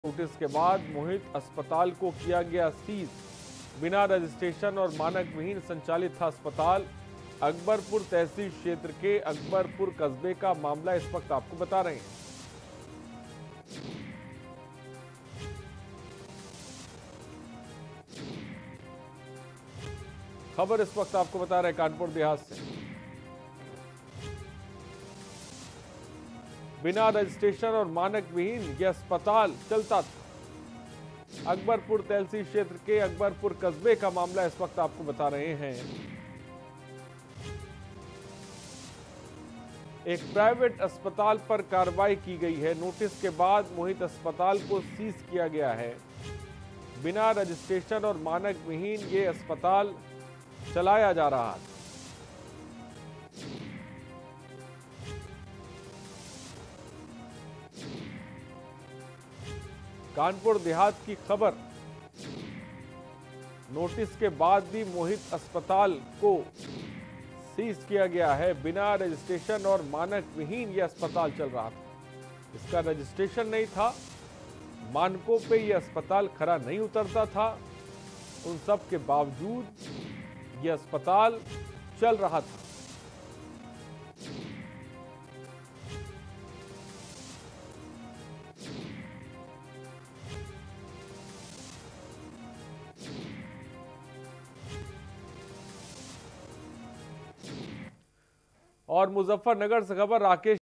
Notice के बाद मोहित अस्पताल को किया गया सीज। बिना रजिस्ट्रेशन और मानक विहीन संचालित था अस्पताल। अकबरपुर तहसील क्षेत्र के अकबरपुर कस्बे का मामला इस वक्त आपको बता रहे हैं। खबर इस वक्त आपको बता रहे हैं कानपुर देहात से। बिना रजिस्ट्रेशन और मानक विहीन यह अस्पताल चलता था। अकबरपुर तहसील क्षेत्र के अकबरपुर कस्बे का मामला इस वक्त आपको बता रहे हैं। एक प्राइवेट अस्पताल पर कार्रवाई की गई है। नोटिस के बाद मोहित अस्पताल को सीज किया गया है। बिना रजिस्ट्रेशन और मानक विहीन ये अस्पताल चलाया जा रहा है। कानपुर देहात की खबर। नोटिस के बाद भी मोहित अस्पताल को सीज किया गया है। बिना रजिस्ट्रेशन और मानक विहीन यह अस्पताल चल रहा था। इसका रजिस्ट्रेशन नहीं था, मानकों पे यह अस्पताल खरा नहीं उतरता था। उन सब के बावजूद यह अस्पताल चल रहा था। और मुजफ्फरनगर से खबर राकेश